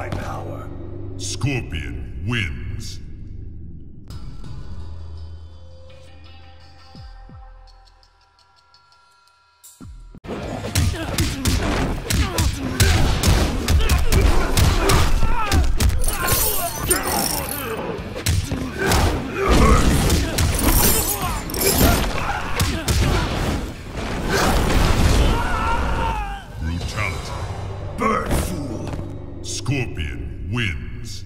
my power. Scorpion wins. Bird fool! Scorpion wins.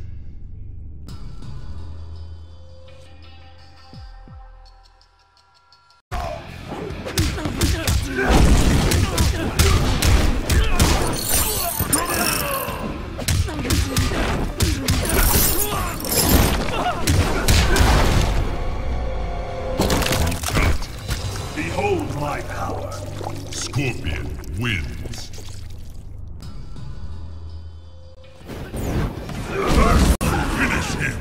Behold my power. Scorpion wins. Finish him.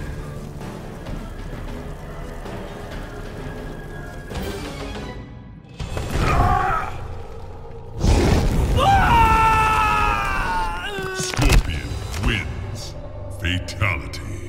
Scorpion wins. Fatality.